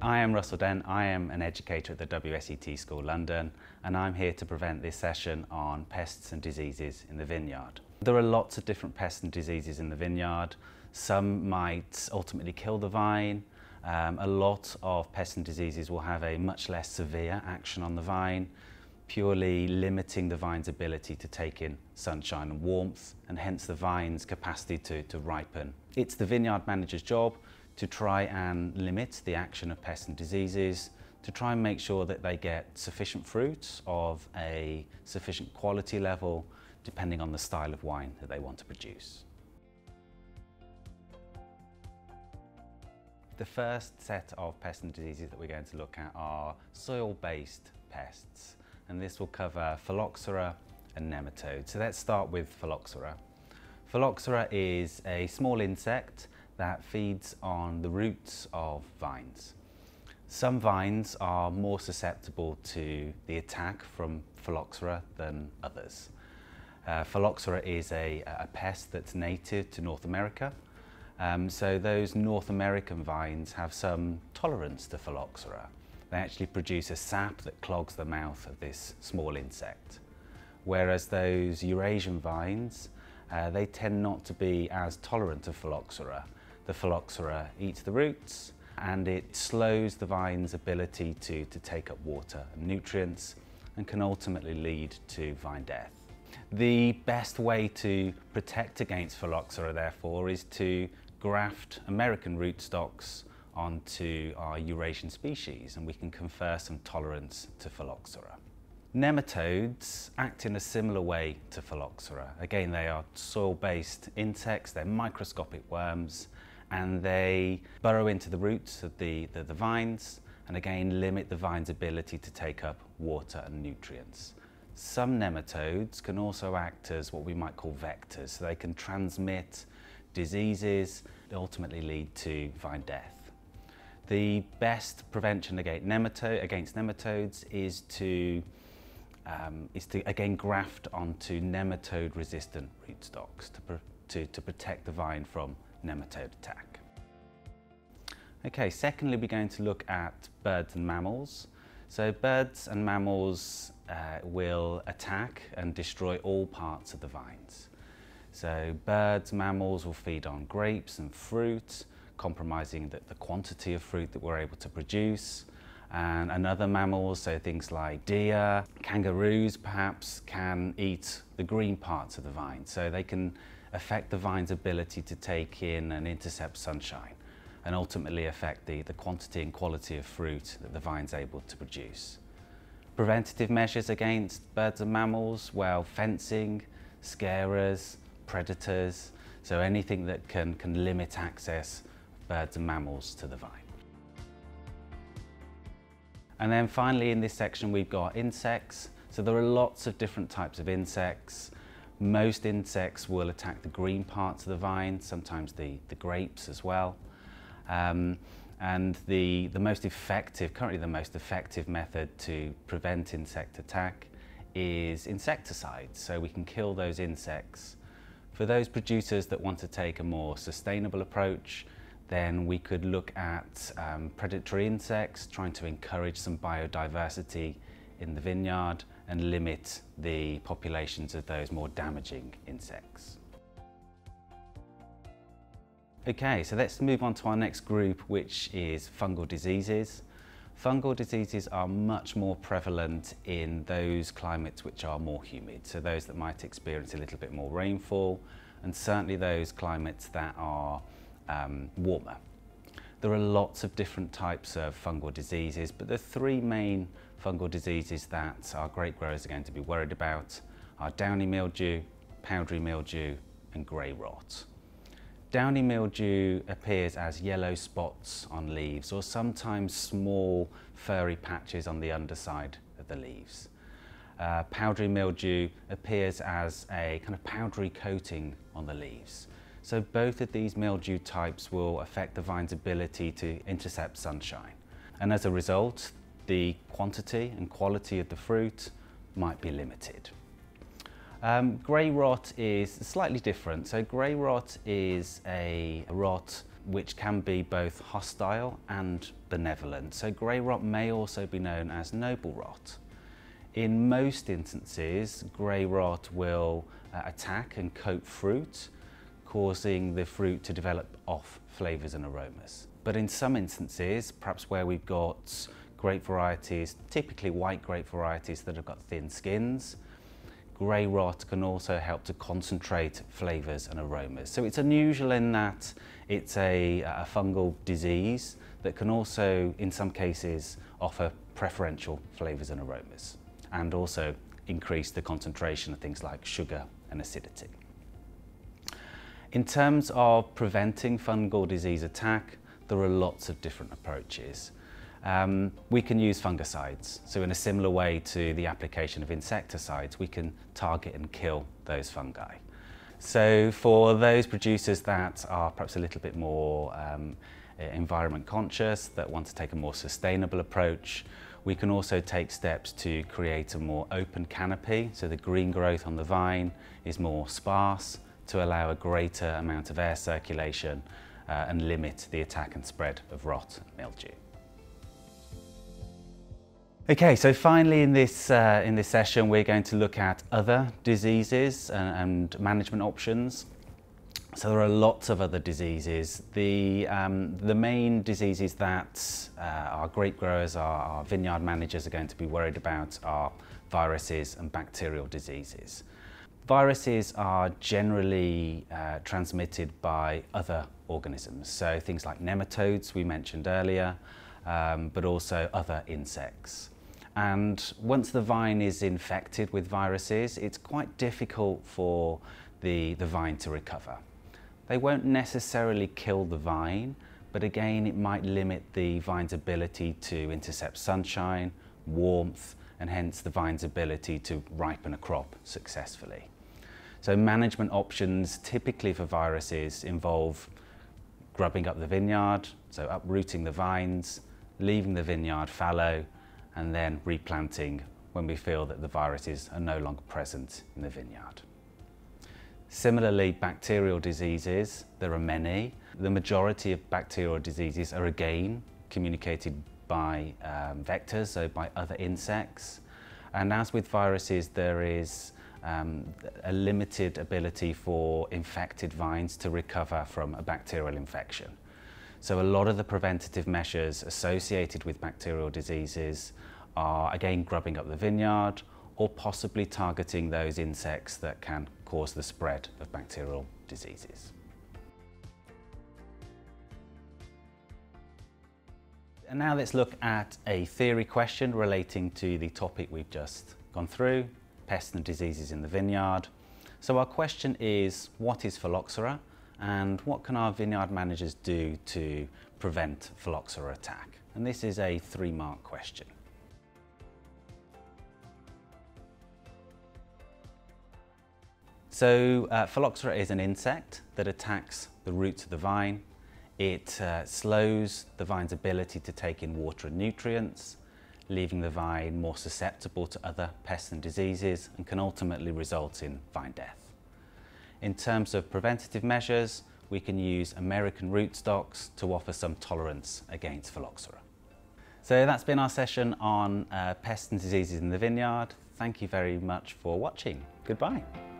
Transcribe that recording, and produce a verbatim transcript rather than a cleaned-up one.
I am Russell Dent. I am an educator at the W S E T School London, and I'm here to present this session on pests and diseases in the vineyard. There are lots of different pests and diseases in the vineyard. Some might ultimately kill the vine. Um, a lot of pests and diseases will have a much less severe action on the vine, purely limiting the vine's ability to take in sunshine and warmth, and hence the vine's capacity to, to ripen. It's the vineyard manager's job to try and limit the action of pests and diseases, to try and make sure that they get sufficient fruit of a sufficient quality level, depending on the style of wine that they want to produce. The first set of pests and diseases that we're going to look at are soil-based pests, and this will cover phylloxera and nematodes. So let's start with phylloxera. Phylloxera is a small insect that feeds on the roots of vines. Some vines are more susceptible to the attack from phylloxera than others. Uh, phylloxera is a, a pest that's native to North America, um, so those North American vines have some tolerance to phylloxera. They actually produce a sap that clogs the mouth of this small insect, whereas those Eurasian vines, uh, they tend not to be as tolerant to phylloxera. The phylloxera eats the roots, and it slows the vine's ability to, to take up water and nutrients, and can ultimately lead to vine death. The best way to protect against phylloxera, therefore, is to graft American rootstocks onto our Eurasian species, and we can confer some tolerance to phylloxera. Nematodes act in a similar way to phylloxera. Again, they are soil-based insects, they're microscopic worms, and they burrow into the roots of the, the, the vines, and again limit the vine's ability to take up water and nutrients. Some nematodes can also act as what we might call vectors, so they can transmit diseases that ultimately lead to vine death. The best prevention against, nematode, against nematodes is to, um, is to again graft onto nematode-resistant rootstocks to, pr to, to protect the vine from nematode attack. Okay, secondly, we're going to look at birds and mammals. So birds and mammals uh, will attack and destroy all parts of the vines. So birds, mammals will feed on grapes and fruit, compromising the, the quantity of fruit that we're able to produce. And, and other mammals, so things like deer, kangaroos perhaps, can eat the green parts of the vine. So they can affect the vine's ability to take in and intercept sunshine, and ultimately affect the, the quantity and quality of fruit that the vine's able to produce. Preventative measures against birds and mammals, well, fencing, scarers, predators, so anything that can, can limit access of birds and mammals to the vine. And then finally in this section we've got insects. So there are lots of different types of insects. Most insects will attack the green parts of the vine, sometimes the, the grapes as well. Um, and the, the most effective, currently the most effective method to prevent insect attack is insecticides. So we can kill those insects. For those producers that want to take a more sustainable approach, then we could look at um, predatory insects, trying to encourage some biodiversity in the vineyard and limit the populations of those more damaging insects. Okay, so let's move on to our next group, which is fungal diseases. Fungal diseases are much more prevalent in those climates which are more humid, so those that might experience a little bit more rainfall, and certainly those climates that are um, warmer. There are lots of different types of fungal diseases, but the three main fungal diseases that our grape growers are going to be worried about are downy mildew, powdery mildew, and grey rot. Downy mildew appears as yellow spots on leaves, or sometimes small furry patches on the underside of the leaves. Uh, powdery mildew appears as a kind of powdery coating on the leaves. So both of these mildew types will affect the vine's ability to intercept sunshine. And as a result, the quantity and quality of the fruit might be limited. Um, grey rot is slightly different. So grey rot is a rot which can be both hostile and benevolent. So grey rot may also be known as noble rot. In most instances, grey rot will uh, attack and coat fruit, causing the fruit to develop off flavours and aromas. But in some instances, perhaps where we've got grape varieties, typically white grape varieties that have got thin skins, grey rot can also help to concentrate flavours and aromas. So it's unusual in that it's a, a fungal disease that can also, in some cases, offer preferential flavours and aromas, and also increase the concentration of things like sugar and acidity. In terms of preventing fungal disease attack, there are lots of different approaches. Um, we can use fungicides, so in a similar way to the application of insecticides, we can target and kill those fungi. So for those producers that are perhaps a little bit more um, environment conscious, that want to take a more sustainable approach, we can also take steps to create a more open canopy, so the green growth on the vine is more sparse to allow a greater amount of air circulation uh, and limit the attack and spread of rot and mildew. Okay, so finally in this, uh, in this session we're going to look at other diseases and, and management options. So there are lots of other diseases. The, um, the main diseases that uh, our grape growers, our, our vineyard managers are going to be worried about are viruses and bacterial diseases. Viruses are generally uh, transmitted by other organisms, so things like nematodes we mentioned earlier, um, but also other insects. And once the vine is infected with viruses, it's quite difficult for the, the vine to recover. They won't necessarily kill the vine, but again it might limit the vine's ability to intercept sunshine, warmth, and hence the vine's ability to ripen a crop successfully. So management options typically for viruses involve grubbing up the vineyard, so uprooting the vines, leaving the vineyard fallow, and then replanting when we feel that the viruses are no longer present in the vineyard. Similarly, bacterial diseases, there are many. The majority of bacterial diseases are again communicated by um, vectors, so by other insects. And as with viruses, there is um, a limited ability for infected vines to recover from a bacterial infection. So a lot of the preventative measures associated with bacterial diseases are again grubbing up the vineyard or possibly targeting those insects that can cause the spread of bacterial diseases. And now let's look at a theory question relating to the topic we've just gone through, pests and diseases in the vineyard. So our question is, what is phylloxera? And what can our vineyard managers do to prevent phylloxera attack? And this is a three-mark question. So uh, phylloxera is an insect that attacks the roots of the vine. It uh, slows the vine's ability to take in water and nutrients, leaving the vine more susceptible to other pests and diseases, and can ultimately result in vine death. In terms of preventative measures, we can use American rootstocks to offer some tolerance against phylloxera. So that's been our session on uh, pests and diseases in the vineyard. Thank you very much for watching. Goodbye.